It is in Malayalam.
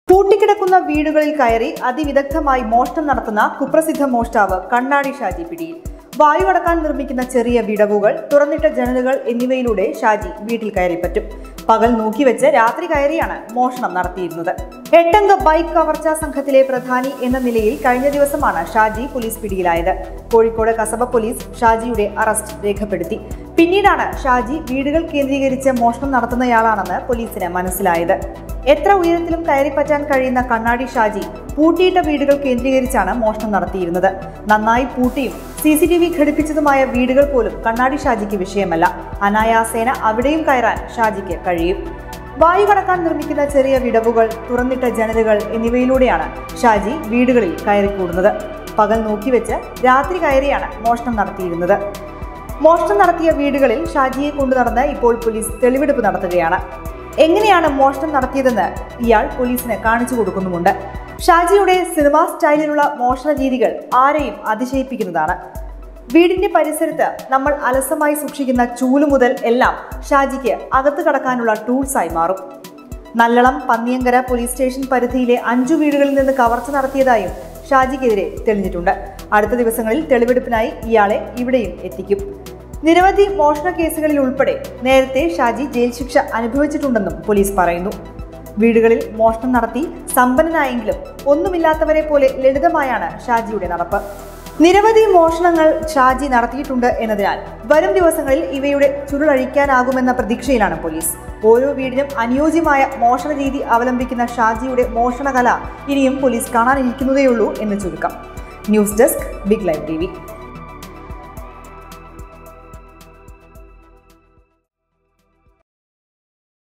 പൂട്ടിക്കിടക്കുന്ന വീടുകളിൽ കയറി അതിവിദഗ്ധമായി മോഷണം നടത്തുന്ന കുപ്രസിദ്ധ മോഷ്ടാവ് കണ്ണാടി ഷാജി പിടിയിൽ. വായുവടക്കാൻ നിർമ്മിക്കുന്ന ചെറിയ വിടവുകൾ, തുറന്നിട്ട ജനലുകൾ എന്നിവയിലൂടെ ഷാജി വീട്ടിൽ കയറിപ്പറ്റും. പകൽ നോക്കിവെച്ച് രാത്രി കയറിയാണ് മോഷണം നടത്തിയിരുന്നത്. 8-അംഗ ബൈക്ക് കവർച്ചാ സംഘത്തിലെ പ്രധാനി എന്ന നിലയിൽ കഴിഞ്ഞ ദിവസമാണ് ഷാജി പോലീസ് പിടിയിലായത്. കോഴിക്കോട് കസബ പോലീസ് ഷാജിയുടെ അറസ്റ്റ് രേഖപ്പെടുത്തി. പിന്നീടാണ് ഷാജി വീടുകൾ കേന്ദ്രീകരിച്ച് മോഷണം നടത്തുന്നയാളാണെന്ന് പോലീസിന് മനസ്സിലായത്. എത്ര ഉയരത്തിലും കയറിപ്പറ്റാൻ കഴിയുന്ന കണ്ണാടി ഷാജി പൂട്ടിയിട്ട വീടുകൾ കേന്ദ്രീകരിച്ചാണ് മോഷണം നടത്തിയിരുന്നത്. നന്നായി പൂട്ടിയും CCTV ഘടിപ്പിച്ചതുമായ വീടുകൾ പോലും കണ്ണാടി ഷാജിക്ക് വിഷയമല്ല. അനായാസേന അവിടെയും കയറാൻ ഷാജിക്ക് കഴിയും. വായു കടക്കാൻ നിർമ്മിക്കുന്ന ചെറിയ വിടവുകൾ, തുറന്നിട്ട ജനലുകൾ എന്നിവയിലൂടെയാണ് ഷാജി വീടുകളിൽ കയറിക്കൂടുന്നത്. പകൽ നോക്കിവെച്ച് രാത്രി കയറിയാണ് മോഷണം നടത്തിയിരുന്നത്. മോഷണം നടത്തിയ വീടുകളിൽ ഷാജിയെ കൊണ്ടുനടന്ന് ഇപ്പോൾ പോലീസ് തെളിവെടുപ്പ് നടത്തുകയാണ്. എങ്ങനെയാണ് മോഷണം നടത്തിയതെന്ന് ഇയാൾ പോലീസിന് കാണിച്ചു കൊടുക്കുന്നുമുണ്ട്. ഷാജിയുടെ സിനിമാ സ്റ്റൈലിലുള്ള മോഷണ രീതികൾ ആരെയും അതിശയിപ്പിക്കുന്നതാണ്. വീടിന്റെ പരിസരത്ത് നമ്മൾ അലസമായി സൂക്ഷിക്കുന്ന ചൂല് മുതൽ എല്ലാം ഷാജിക്ക് അകത്ത് കടക്കാനുള്ള ടൂൾസായി മാറും. നല്ലളം പന്നിയങ്കര പോലീസ് സ്റ്റേഷൻ പരിധിയിലെ 5 വീടുകളിൽ നിന്ന് കവർച്ച നടത്തിയതായും ഷാജിക്കെതിരെ തെളിഞ്ഞിട്ടുണ്ട്. അടുത്ത ദിവസങ്ങളിൽ തെളിവെടുപ്പിനായി ഇയാളെ ഇവിടെയും എത്തിക്കും. നിരവധി മോഷണ കേസുകളിൽ ഉൾപ്പെടെ നേരത്തെ ഷാജി ജയിൽ ശിക്ഷ അനുഭവിച്ചിട്ടുണ്ടെന്നും പോലീസ് പറയുന്നു. വീടുകളിൽ മോഷണം നടത്തി സമ്പന്നനായെങ്കിലും ഒന്നുമില്ലാത്തവരെ പോലെ ലളിതമായാണ് ഷാജിയുടെ നടപ്പ്. നിരവധി മോഷണങ്ങൾ ഷാജി നടത്തിയിട്ടുണ്ട് എന്നതിനാൽ വരും ദിവസങ്ങളിൽ ഇവയുടെ ചുരുളഴിക്കാനാകുമെന്ന പ്രതീക്ഷയിലാണ് പോലീസ്. ഓരോ വീടിനും അനുയോജ്യമായ മോഷണ രീതി അവലംബിക്കുന്ന ഷാജിയുടെ മോഷണ കല ഇനിയും പോലീസ് കാണാനിരിക്കുന്നതേയുള്ളൂ എന്ന് ചുരുക്കം. News desk, big live TV.